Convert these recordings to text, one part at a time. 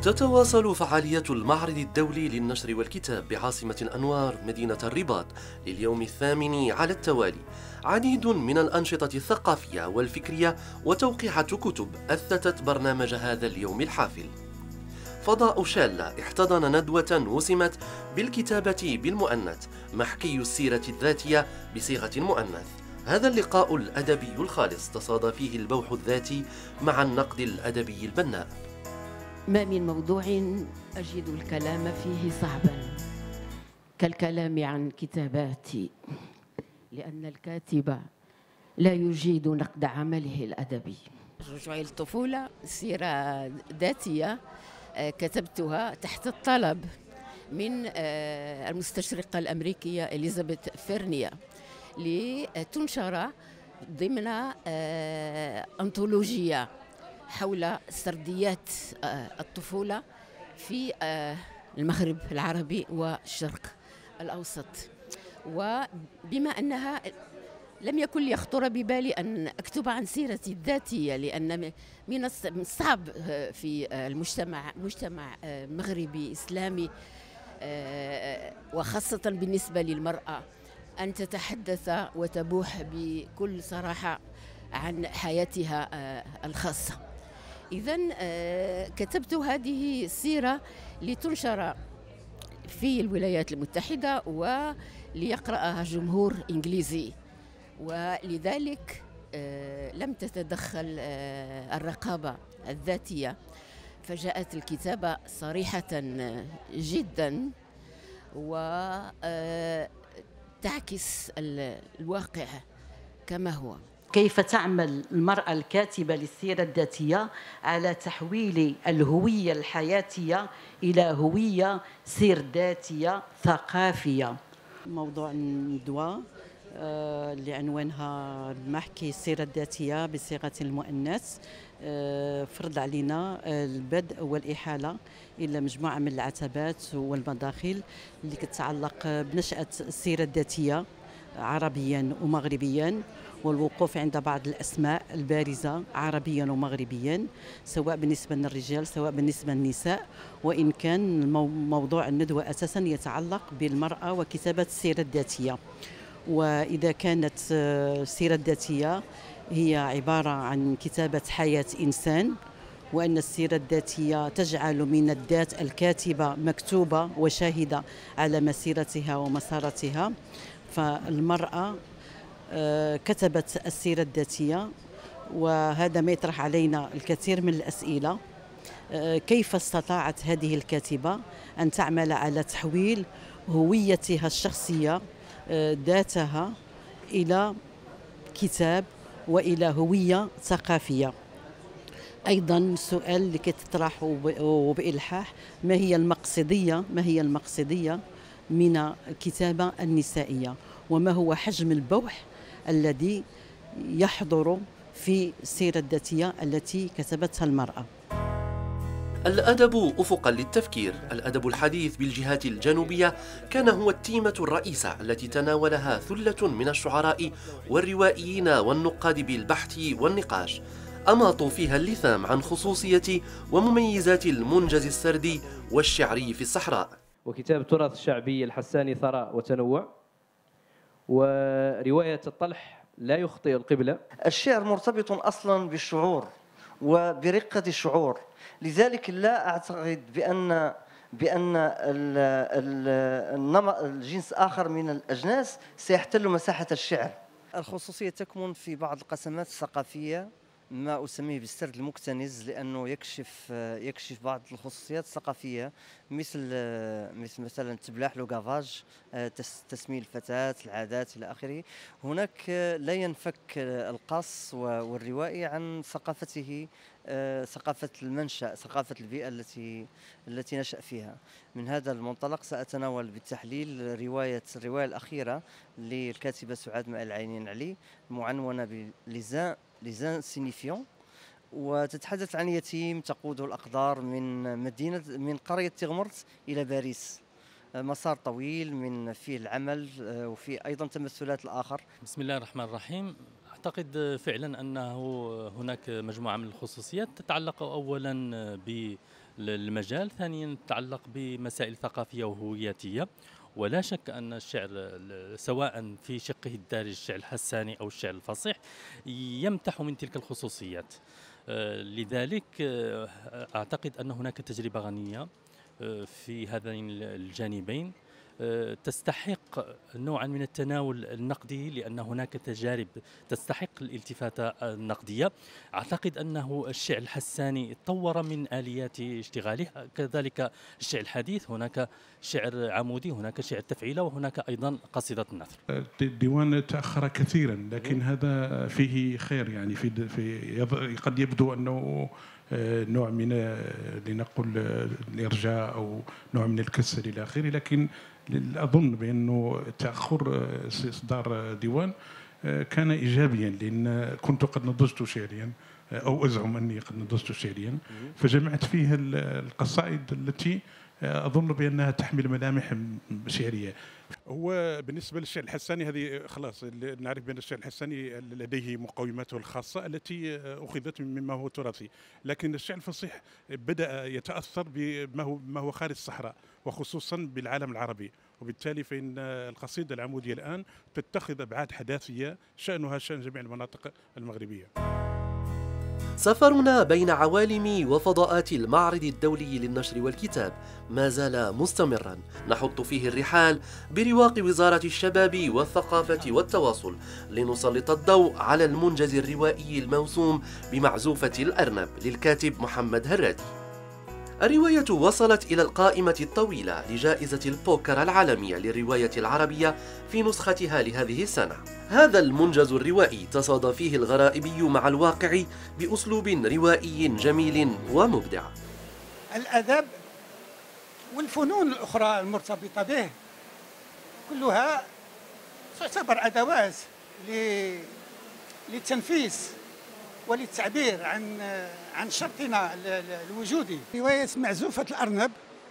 تتواصل فعاليات المعرض الدولي للنشر والكتاب بعاصمة الأنوار مدينة الرباط لليوم الثامن على التوالي. عديد من الأنشطة الثقافية والفكرية وتوقيعة كتب أثتت برنامج هذا اليوم الحافل. فضاء شالة احتضن ندوة وسمت بالكتابة بالمؤنث، محكي السيرة الذاتية بصيغة المؤنث. هذا اللقاء الأدبي الخالص تصادى فيه البوح الذاتي مع النقد الأدبي البناء. ما من موضوع أجد الكلام فيه صعبا كالكلام عن كتاباتي، لأن الكاتب لا يجيد نقد عمله الأدبي. رجوعي للطفولة، سيرة ذاتية كتبتها تحت الطلب من المستشرقة الأمريكية إليزابيث فيرنيا لتنشر ضمن أنطولوجية حول سرديات الطفولة في المغرب العربي والشرق الأوسط. وبما أنها لم يكن ليخطر ببالي أن أكتب عن سيرتي الذاتية، لأن من الصعب في مجتمع مغربي إسلامي وخاصة بالنسبة للمرأة أن تتحدث وتبوح بكل صراحة عن حياتها الخاصة. إذن كتبت هذه السيرة لتنشر في الولايات المتحدة وليقرأها جمهور إنجليزي، ولذلك لم تتدخل الرقابة الذاتية، فجاءت الكتابة صريحة جدا وتعكس الواقع كما هو. كيف تعمل المرأة الكاتبة للسيرة الذاتية على تحويل الهوية الحياتية إلى هوية سير ذاتية ثقافية. موضوع الندوة اللي عنوانها محكي السيرة الذاتية بصيغة المؤنث فرض علينا البدء والإحالة إلى مجموعة من العتبات والمداخل اللي كتتعلق بنشأة السيرة الذاتية عربيا ومغربيا، والوقوف عند بعض الأسماء البارزة عربيا ومغربيا، سواء بالنسبة للرجال سواء بالنسبة للنساء، وإن كان موضوع الندوة أساسا يتعلق بالمرأة وكتابة السيرة الذاتية. وإذا كانت السيرة الذاتية هي عبارة عن كتابة حياة إنسان، وأن السيرة الذاتية تجعل من الذات الكاتبة مكتوبة وشاهدة على مسيرتها ومسارتها، فالمرأة كتبت السيرة الذاتية، وهذا ما يطرح علينا الكثير من الأسئلة. كيف استطاعت هذه الكاتبة أن تعمل على تحويل هويتها الشخصية ذاتها إلى كتاب وإلى هوية ثقافية؟ أيضا السؤال اللي كتطرح وبإلحاح، ما هي المقصدية من الكتابة النسائية، وما هو حجم البوح الذي يحضر في السيرة الذاتية التي كتبتها المرأة؟ الأدب أفقا للتفكير. الأدب الحديث بالجهات الجنوبية كان هو التيمة الرئيسة التي تناولها ثلة من الشعراء والروائيين والنقاد بالبحث والنقاش. أماطوا فيها اللثام عن خصوصية ومميزات المنجز السردي والشعري في الصحراء. وكتاب التراث الشعبي الحساني ثراء وتنوع، ورواية الطلح لا يخطئ القبلة. الشعر مرتبط أصلا بالشعور وبرقة الشعور، لذلك لا أعتقد بأن الجنس آخر من الأجناس سيحتل مساحة الشعر. الخصوصية تكمن في بعض القسمات الثقافية، ما أسميه بالسرد المكتنز، لأنه يكشف بعض الخصوصيات الثقافية، مثلا تبلاح لو غافاج، تسمية الفتاة، العادات إلى آخره. هناك لا ينفك القص والروائي عن ثقافته، ثقافة المنشأ، ثقافة البيئة التي نشأ فيها. من هذا المنطلق سأتناول بالتحليل الرواية الأخيرة للكاتبة سعاد ماء العينين علي، معنونة لزان سينيفيون، وتتحدث عن يتيم تقوده الأقدار من قرية تغمرت إلى باريس. مسار طويل من فيه العمل وفيه أيضا تمثلات الآخر. بسم الله الرحمن الرحيم. أعتقد فعلا أنه هناك مجموعة من الخصوصيات تتعلق أولا المجال. ثانيا تتعلق بمسائل ثقافية وهوياتية، ولا شك أن الشعر سواء في شقه الدارج الشعر الحساني أو الشعر الفصيح يمتح من تلك الخصوصيات. لذلك أعتقد أن هناك تجربة غنية في هذين الجانبين تستحق نوعا من التناول النقدي، لأن هناك تجارب تستحق الالتفاتة النقدية. أعتقد أنه الشعر الحساني طور من آليات اشتغاله، كذلك الشعر الحديث، هناك شعر عمودي، هناك شعر تفعيلة، وهناك أيضا قصيدة النثر. الديوان تأخر كثيرا، لكن هذا فيه خير. يعني قد يبدو أنه نوع من لنقل الإرجاء أو نوع من الكسل إلى آخره، لكن أظن بأنه تأخر إصدار ديوان كان إيجابيا، لأن كنت قد نضجت شعريا أو أزعم أني قد نضجت شعريا، فجمعت فيه القصائد التي أظن بأنها تحمل ملامح شعرية. هو بالنسبة للشعر الحساني هذه خلاص نعرف بأن الشعر الحساني لديه مقوماته الخاصة التي أخذت مما هو تراثي، لكن الشعر الفصيح بدأ يتأثر بما هو خارج الصحراء وخصوصا بالعالم العربي، وبالتالي فإن القصيدة العمودية الآن تتخذ أبعاد حداثية شأنها شأن جميع المناطق المغربية. سفرنا بين عوالم وفضاءات المعرض الدولي للنشر والكتاب ما زال مستمرا، نحط فيه الرحال برواق وزارة الشباب والثقافة والتواصل لنسلط الضوء على المنجز الروائي الموسوم بمعزوفة الأرنب للكاتب محمد هرادي. الرواية وصلت إلى القائمة الطويلة لجائزة البوكر العالمية للرواية العربية في نسختها لهذه السنة. هذا المنجز الروائي تصادى فيه الغرائبي مع الواقع بأسلوب روائي جميل ومبدع. الأدب والفنون الأخرى المرتبطة به كلها تعتبر أدوات للتنفيس وللتعبير عن شرطنا الوجودي. رواية معزوفة الأرنب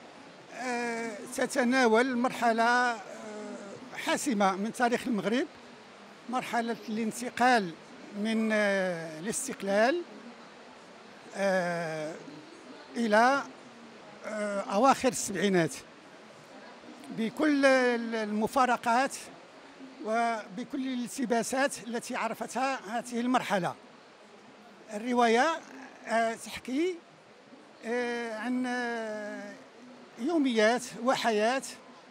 تتناول مرحلة حاسمة من تاريخ المغرب، مرحلة الانتقال من الاستقلال إلى أواخر السبعينات، بكل المفارقات وبكل الالتباسات التي عرفتها هذه المرحلة. الرواية تحكي عن يوميات وحياة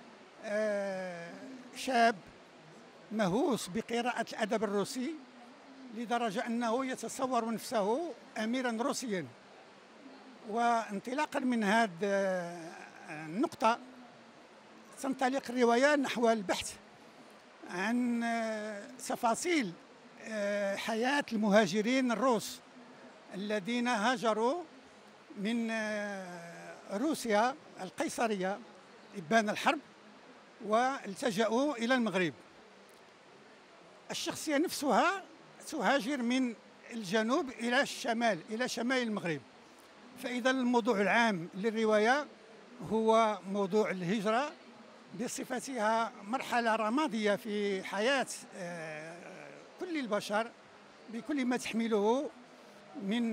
شاب مهووس بقراءة الأدب الروسي لدرجة أنه يتصور نفسه أميرا روسيا. وانطلاقا من هذه النقطة تنطلق الرواية نحو البحث عن تفاصيل حياة المهاجرين الروس الذين هاجروا من روسيا القيصرية إبان الحرب والتجأوا إلى المغرب. الشخصية نفسها تهاجر من الجنوب إلى الشمال، إلى شمال المغرب. فإذا الموضوع العام للرواية هو موضوع الهجرة بصفتها مرحلة رمادية في حياة كل البشر بكل ما تحمله من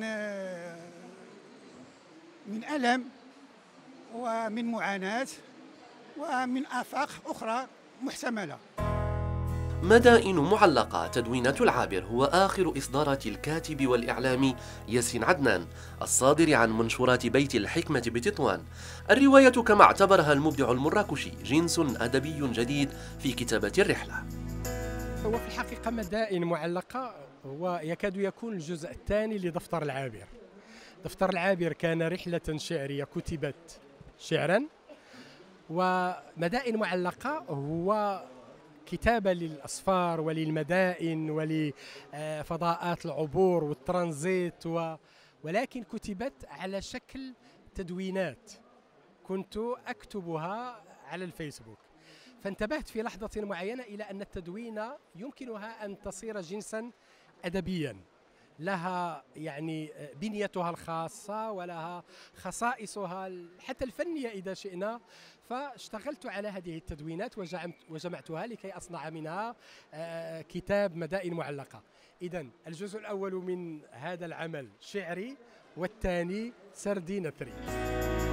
ألم ومن معاناة ومن آفاق أخرى محتملة. مدائن معلقة تدوينة العابر هو آخر إصدارات الكاتب والإعلامي ياسين عدنان الصادر عن منشورات بيت الحكمة بتطوان. الرواية كما اعتبرها المبدع المراكشي جنس أدبي جديد في كتابة الرحلة. هو في الحقيقة مدائن معلقة هو يكاد يكون الجزء الثاني لدفتر العابر. دفتر العابر كان رحلة شعرية كتبت شعرا، ومدائن معلقة هو كتابة للأسفار وللمدائن ولفضاءات العبور والترانزيت ولكن كتبت على شكل تدوينات كنت أكتبها على الفيسبوك. فانتبهت في لحظة معينة إلى أن التدوينة يمكنها أن تصير جنسا أدبيا لها يعني بنيتها الخاصة ولها خصائصها حتى الفنية إذا شئنا. فاشتغلت على هذه التدوينات وجمعتها لكي أصنع منها كتاب مدائن معلقة. إذن الجزء الأول من هذا العمل شعري، والثاني سردينة 3.